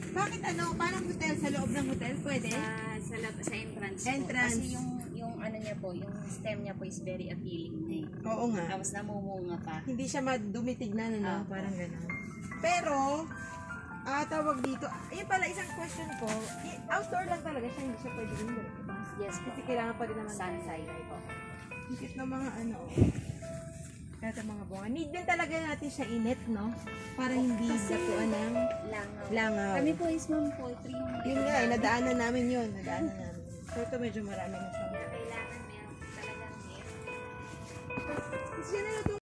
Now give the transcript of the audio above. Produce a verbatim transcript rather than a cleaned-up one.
Bakit ano, parang hotel, sa loob ng hotel, pwede? Sa, sa, lab- sa entrance, Entrance. po. Kasi yung, yung ano niya po, yung stem niya po is very appealing na eh. Oo nga. Tapos namumunga pa. Hindi siya madumitignan, ano, Ah. parang gano'n. Pero, ah, tawag dito, ayun pala, isang question ko, i- outdoor lang talaga siya, hindi siya pwede indoor, diba? Yes po. Kasi kailangan pa rin naman Sunside po. higit ng mga ano, kaya mga bunga. Need din talaga natin siya init, no? Para hindi Kasi- datuan ng Langaw. langaw. Kami po is ma'am poultry. Yung Yun nga, eh, nadaanan namin yun, nadaanan namin. So ito medyo marami na siyang. Kailangan meron talagang net. Kasi yan na